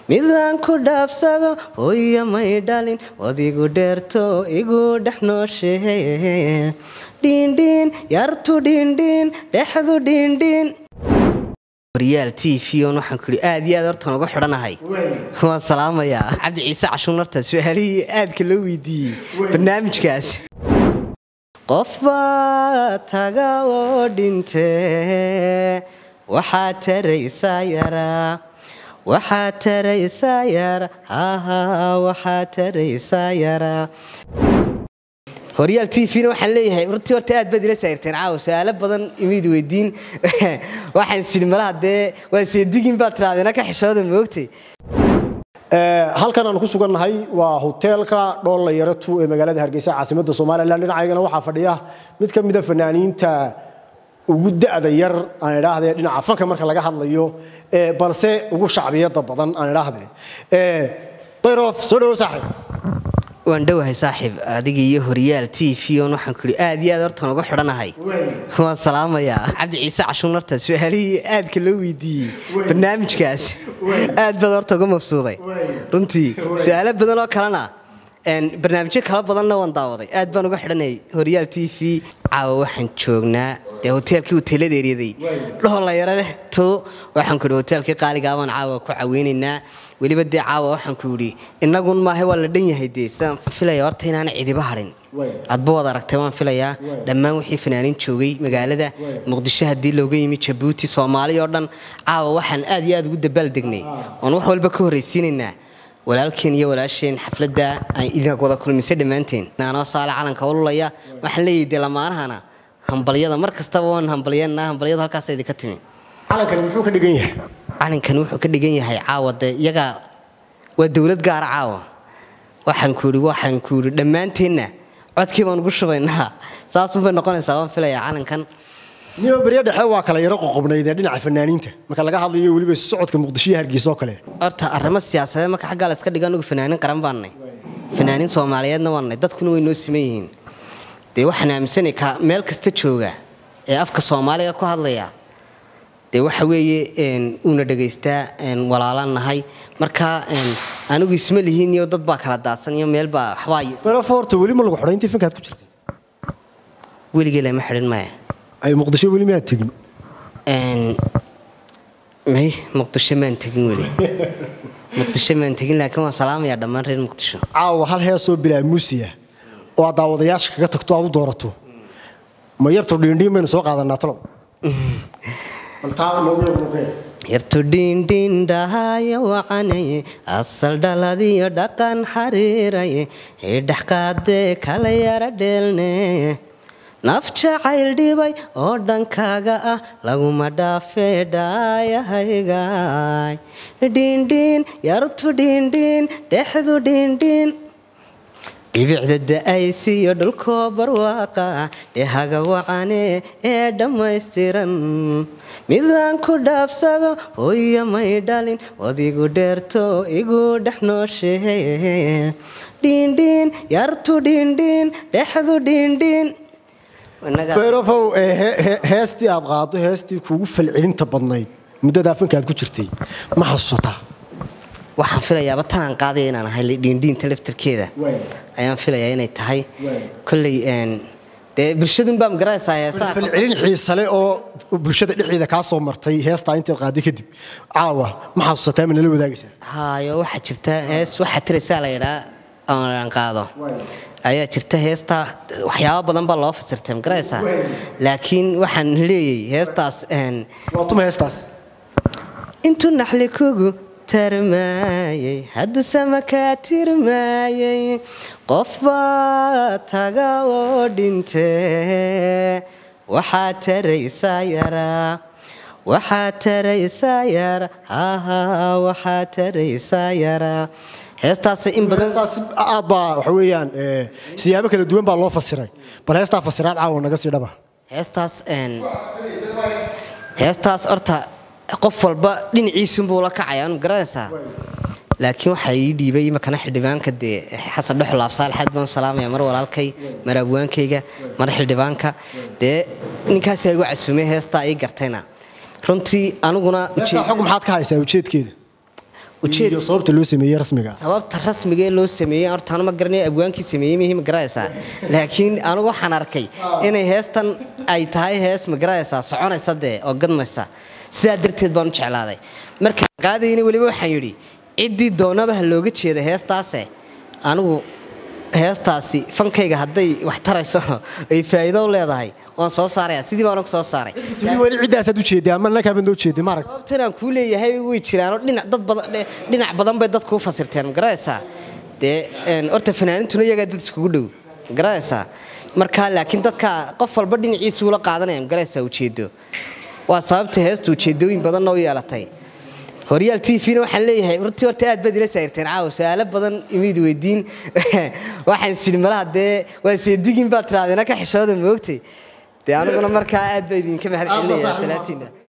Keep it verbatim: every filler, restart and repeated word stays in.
midaan ku dhaafsado hooyo may dhalin wadigu dheerto igu dhex noosheeye dhiindhiin yartu dhiindhiin dhexdu dhiindhiin Real T V on waxaan ku aad iyo aad horta uga xidhanahay waan salaamayaa Cabdi Ciise Cashuun horta su'aalihii aadka loo weydiiyey barnaamijkaas qof baa taga oo dhintee waxaa taraysaa yaraa waxaa taraysaa yara ha waxaa taraysaa yaraa Real T V no waxaan leeyahay horta horta aad baad ila saarteen caawa su'aalo badan imid weydiin waxaan silmalaha dee waa seedigin baad tiraadeen ka xishooda moogtay ee halkan aan ku sugannahay waa hotelka Dhool Yaratu ee magaalada Hargeysa caasimadda Soomaaliland dhinacaygana waxa fadhiya mid ka mid ah fanaaniinta ugu da'da yar aan ilaahay dhinaca fanka marka laga hadlayo ee balse ugu shacbiyada badan aan ilaahay ee bayrof soo dhaw saaxiib waan dhawahay saaxiib adiga iyo Real T V on waxaan ku aad iyo aad horta uga xidhanahay waan salaamayaa Cabdi Ciise Cashuun horta su'aalihii aadka loo weydiiyey barnaamijkaas aad baad horta uga mabsuuday runtii su'aalo badan oo kalena een barnaamijyo kala badanna waan daawaday aad baan uga xidhanay Real T V caawa waxaan joognaa ee hotelkii hotelada ereeday Dhool Yaratu to waxaan ku hotelkii qaaliga aan caawa ku caweynaynaa waliba dee caawa waxaan ku yiri inagun ma waa la dhan yahay deesan filaya horta inaan cidiba harin adba wada aragtay waan filayaa dhammaan wixii fanaaniin joogay magaalada Muqdisho hadii looga yimi Djibouti Soomaaliya oo dhan caawa waxaan aad iyo aad ugu dabaal degnay oo wax walba ka horeysiinayna walaalkeen iyo walaasheen xafladda ay ilaa wada kulmisay dhamaanteen naana saala calanka walulaya waxaan leeyahay lamaanahana hambaliyada mar kasta waan hambaliyana hambaliyada halkaas ay ka timi calankan wuxuu ka dhigan yahay calankan wuxuu ka dhigan yahay caawada iyaga waa dawlad gaar caawa waxaan ku yiri waxaan ku yiri dhamaanteena codkii baan ugu shubaynaa saas u noqonaysaa waan filayaa calankan niyo bariya dhaxay waa kala yaro qoqobnayd dhinaca fanaaniinta marka laga hadlayo waliba socodka Muqdisho iyo Hargeysa oo kale horta arrimo siyaasadeed marka xagga la iska dhigan ugu fanaanin qaran baanay fanaanin Soomaaliyeedna waanay dadkuna way noo simeeyeen de waxaan aaminsanay ka meel kasta jooga ee afka Soomaaliga ku hadlaya de waxa weeye een una dhageystaa een walaalanahay marka een anigu isma lihiin iyo dad baa kala daadsan iyo meel baa waxbaa pero forte wali ma lagu xidhay fankaad ku jirtay waligeey lama xidhin ma ay Muqdisho wali ma tagin een may Muqdisho ma tagin wali Muqdisho ma tagin laakiin waan salaamayaa dhammaan reer Muqdisho caawa hal heesoo bilaa muusiya oo daawadayaasha kaga tagto aad u doorato ma yarto dhiindhiin soo qaadanaa talo yartu dhiindhiin dhahaya wacanay asal dhaladiyo dhaqan xariiray ee dhaxqaade kala yara dheelne naf jacayl dhibay oo dhankaaga ah laguma dhaafee dhaayahaygaay dhiindhiin yartu dhiindhiin dhexdu dhiindhiin ibicda da'aysiyo dhulkoo barwaaqa dhehaga wacane ee dhammaystiran midaan ku dhaafsado hooyo may dhalin wadigu dheerto igu dhex noosheeye dhiindhiin yartu dhiindhiin dhexdu dhiindhiin bayrofow heestii aad qaado heestii kugu falcelinta badnayd muddada fankaad ku jirtay ma xasuusataa waxaan filayaa tan aan qaaday inaan ahay dhiindhiinta laftirkeeda ayaan filayaa inay tahay kulli een de bulshadu baa magaraysaa heesaa falcelin xiisale oo bulshada dhixida ka soo martay heesta inta qaaday kadib caawa ma xasuusataa ma la wadaagaysaa haayo waxa jirta hees waxa tiraysaa la yiraahdo aan qaado ayaa jirta heesta waxyaabo badan baa loo fasirtay magaraysaa laakiin waxaan leeyahay heestaas een waa tuma heestaas intu naxli kugu tarmaayay haddu samaka tirmaayay qof baa taga oo dhintee waxaa taraysaa yaraa waxaa taraysaa yara ha waxaa taraysaa yaraa heestaas in badan heestaas aad baa waxa weeyaan siyaabo kala duwan baa loo fasiray bal heestaa fasiraad caawa naga sii dhaba heestaas een heestaas horta qof walba dhinaciisu buu la kacayaan garanaysaa laakiin waxa ii dhiibay makana xildhibaanka de xasan dhuxul absaal xad baan salaamaya mar walaalkay mar abwaankayga mar xildhibaanka de ninkaas ay ugu casuumay heesta ay gartayna runtii aniguna ujeed xog maxaad ka haysaa ujeedkeeda iyo sababta loo sameeyay rasmiga sababta rasmiga ee loo sameeyay horta aan ma garanay abwaankii sameeyay muhiim garaysa laakiin anigu waxaan arkay inay heestan ay tahay hees ma garaysa soconaysa de oo gadmaysa sidaa darteed baan u jeclaaday marka qaadayna waliba waxaan yiri cidii doonaba looga jeedo heestaas anigu heestaasi fankayga haday wax tarayso ay faa'iido u leedahay waan soo saaray sidii baan ugu soo saaray wali cidaas aad u jeeday ama naka baan u jeeday maaragtay sababtan aan ku leeyahay way jiraan dhinac dad badan dhinac badan bay dadku u fasirteen garaysa de een horta fanaanintuna iyaga dad isku dhow garaysa marka laakiin dadka qof walba dhinaciisa uu la qaadanay garaysa u jeedo waa sababta heestu ujeedooyin badan oo yeelatay Horyaal T V waxaan leeyahay runtii horta aad baad ila saarteen caaw su'aalo badan imid weydiin waxaan silmalaha de waa seedigin baad tiraadeen ka xishooda moogtay de aniguna markaa aad baad idin ka mahad celinayaa salaatiina